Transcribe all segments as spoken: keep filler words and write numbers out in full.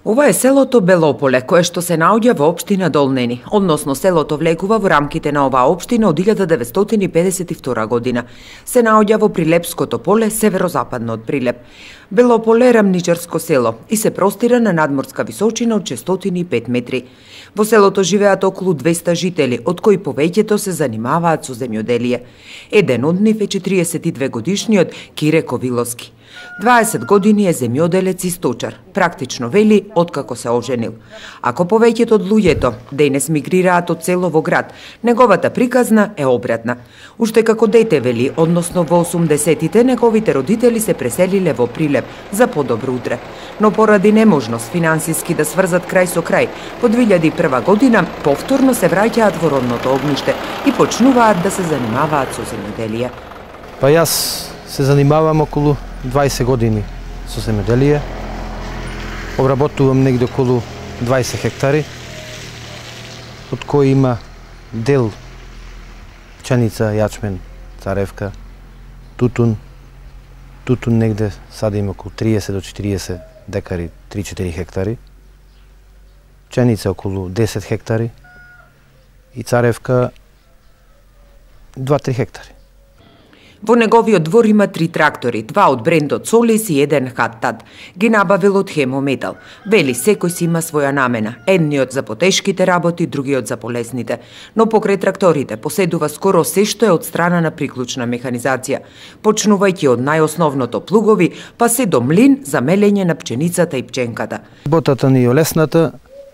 Ова е селото Белополе, кое што се наоѓа во општина Долнени, односно селото влегува во рамките на оваа општина од илјада деветстотини и педесет и втора година. Се наоѓа во Прилепското поле, северозападно од Прилеп. Белополе е рамничарско село и се простира на надморска височина од шестстотини и пет метри. Во селото живеат околу двеста жители, од кои повеќето се занимаваат со земјоделие. Еден од нив е четириесет и две годишниот Кире Ковиловски. дваесет години е земјоделец и сточар, практично вели откако се оженил. Ако повеќето од луѓето денес мигрираат од село во град, неговата приказна е обратна. Уште како дете вели, односно во осумдесетите, неговите родители се преселиле во Прилеп за подобро утре. Но поради неможност финансиски да сврзат крај со крај, по две илјади и прва година повторно се враќаат во родното огниште и почнуваат да се занимаваат со земјоделие. Па јас се занимавам околу дваесет години со земјоделие. Обработувам негде околу дваесет хектари, од кои има дел пченица, јачмен, царевка, тутун. Тутун негде садим околу триесет до четириесет декари, три-четири хектари. Пченица околу десет хектари и царевка два-три хектари. Во неговиот двор има три трактори, два од брендот Солис и еден Хаттад. Ги набавил од Хемометал. Вели, секој си има своја намена. Едниот за потешките работи, другиот за полесните. Но покрај тракторите поседува скоро се што е од страна на приклучна механизација. Почнувајќи од најосновното плугови, па се до млин за мелење на пченицата и пченката. Работата ни е олесната.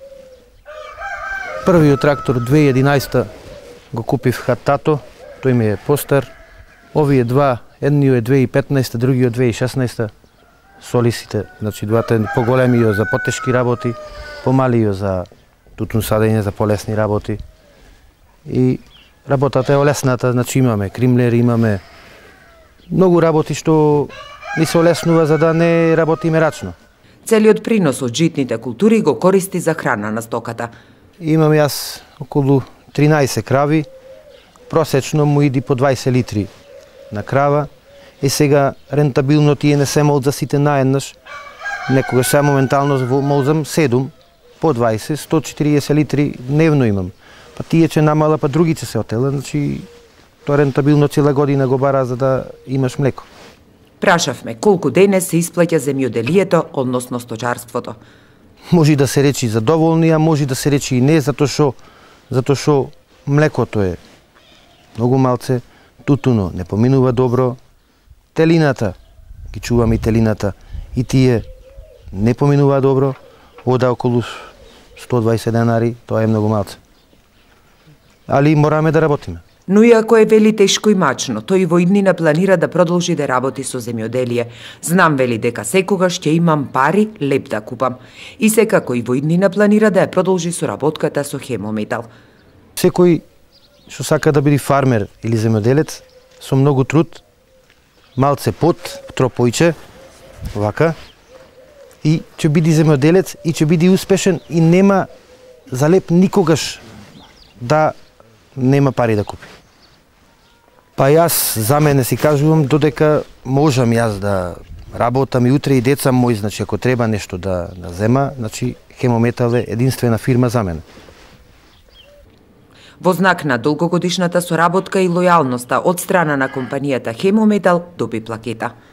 Првиот трактор две илјади и единаесета го купив Хаттато, тој ми е постар. Овие два, едниот е две илјади и петнаесета, другиот две илјади и шеснаесета, Солисите, значи двата поголемиот за потешки работи, помалиот за тутун садење, за полесни работи. И работата е олесната, значи имаме кримлер, имаме многу работи што ни се олеснува за да не работиме рачно. Целиот принос од житните култури го користи за храна на стоката. Имам јас околу тринаесет крави, просечно му иди по дваесет литри на крава. И сега рентабилно тие не се молат за сите наеднаш. Некогаш сега моментално молзам седум, по дваесет, сто и четириесет литри дневно имам. Па тие че намала, па другите се отела, значи тоа рентабилно цела година го бара за да имаш млеко. Прашавме колку денес се исплаќа земјоделието, односно сточарството. Може да се речи задоволни, а може да се речи и не, затоа што затоа што млекото е многу малце, тутуно не поминува добро, телината, ги чуваме и телината, и тие не поминува добро, ода околу сто и дваесет денари, тоа е многу малце. Али мораме да работиме. Но иако е вели тешко и мачно, тој во иднина планира да продолжи да работи со земјоделие. Знам вели дека секогаш ќе имам пари леп да купам. И секако и во иднина планира да ја продолжи соработката со Хемометал. Секој што сака да биде фармер или земјоделец, со многу труд, малце пот, тропојче, вака, и ќе биде земјоделец и ќе биде успешен и нема за леп никогаш да нема пари да купи. Па јас за мене си кажувам додека можам јас да работам и утре и деца мои, значи ако треба нешто да, да зема, значи Хемометал е единствена фирма за мене. Во знак на долгогодишната соработка и лојалноста од страна на компанијата Хемометал доби плакета.